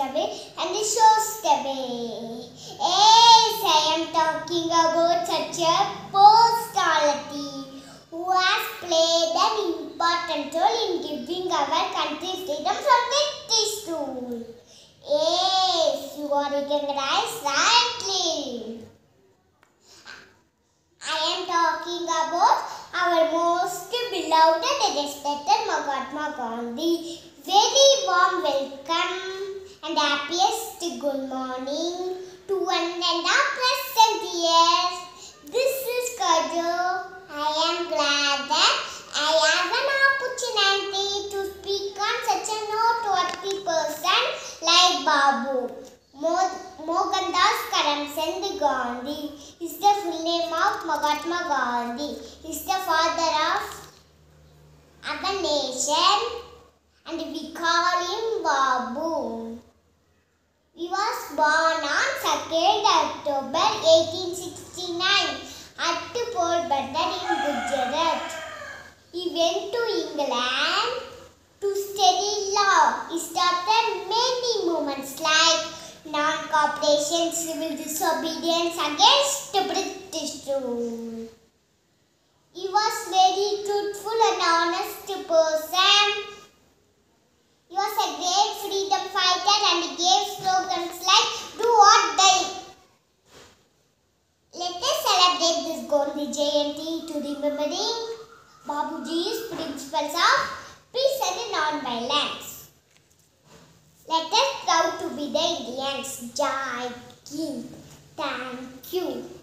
the way and it shows the way. Yes, I am talking about such a personality who has played an important role in giving our country freedom from British rule. Yes, you are recognized rightly. I am talking about our most beloved and respected Mahatma Gandhi. Very warm welcome and happiest good morning to one and our present years. This is Kajal. I am glad that I have an opportunity to speak on such a noteworthy person like Babu. Mohandas Karamchand Gandhi is the full name of Mahatma Gandhi. He is the father of our nation and we call him Babu. He was born on 2nd October 1869 at Porbandar in Gujarat. He went to England to study law. He started many movements like non-cooperation, civil disobedience against British rule. He was very truthful and honest person. He was a great freedom fighter and he gave slogans like "Do or Die." Let us celebrate this Gandhi Jayanti to remembering Babuji's principles of peace and non-violence. Let us proud to be the Indians. Jai Hind. Thank you.